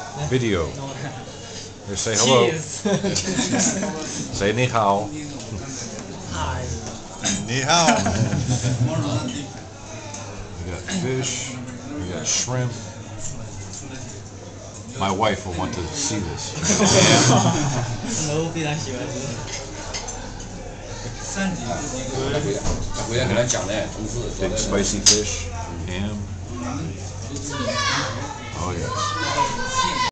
video. Just say hello. Say ni hao. Hi. Ni hao. We got fish. We got shrimp. My wife will want to see this. 我非常喜欢这个。 回来给他讲嘞，同事。 Big spicy fish, ham. Oh yes.